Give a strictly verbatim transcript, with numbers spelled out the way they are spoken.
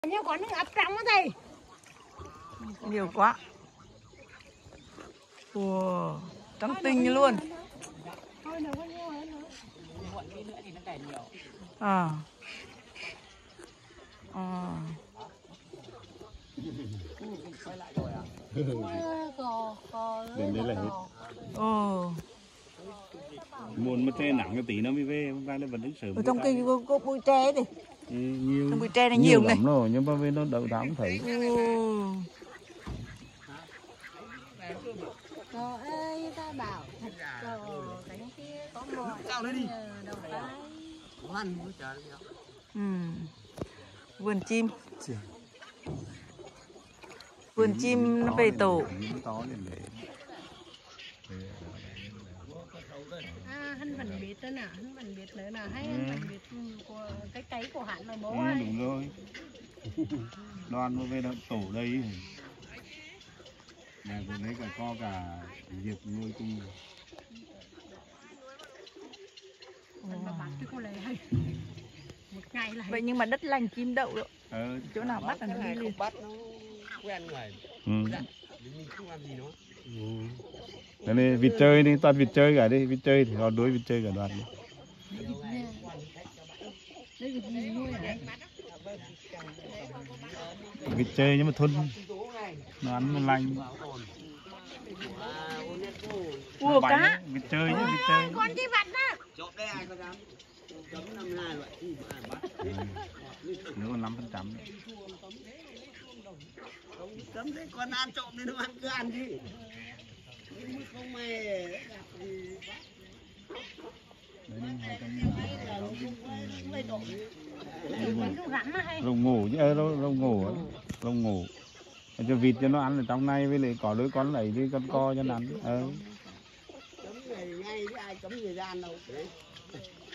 Nhiều con nó ấp trong ở đây. Nhiều quá. Wow, trắng tinh luôn. À. À. Đến đây là hết. Ồ. Muốn mà tre nặng cái tí nó mới về, hôm nay nó vẫn đứng sớm. Ở trong cây có, có bụi tre đi. Ừ, nhiều. Trong bụi tre này nhiều, nhiều này. Lắm rồi, nhưng mà về nó đậu đám thấy. Ồ. Trời ơi, ta bảo thật trời cánh kia có một đầu tay. Ừ. Vườn chim. Vườn chim nó về tổ. À, hắn vẫn biết nữa nè, hắn vẫn biết nữa nè, hay hắn vẫn biết của cái cấy của hắn là bố Ừ, ấy. đúng rồi. Đoan nó về tổ đây. Nhà tôi lấy cả co cả diệp nuôi chung. Mà bán cái cô này hay. Một ngày là Vậy nhưng mà đất lành chim đậu đó. Ờ. Chỗ nào bắt là nó đi liền. Bắt nó quen người. Ừ. Mình không làm gì nó. Ừ. Đây này, vịt chơi đi, toàn vịt chơi cả đi, vịt chơi thì họ đối vịt chơi cả đoàn đi. đây vịt gì nuôi hả? Vịt chơi nhưng mà thôn nó ăn nó lành. Cua cá. Vịt chơi chứ, vịt chơi. Con chi vặt đó. Chốt đây ai có dám. Chấm năm hai loại thì ai bắt. Nếu còn năm phần trăm. Không cấm đấy, con ăn trộm nên nó ăn cứ ăn đi. Không mày gặp thì Rồng ngủ chứ, ơ rồng ngủ á, rồng ngủ. Cho vịt cho nó ăn ở trong này với lại có đứa con lấy đi con co cho nó ăn. Ờ. cấm người ngay chứ ai cấm người gian đâu.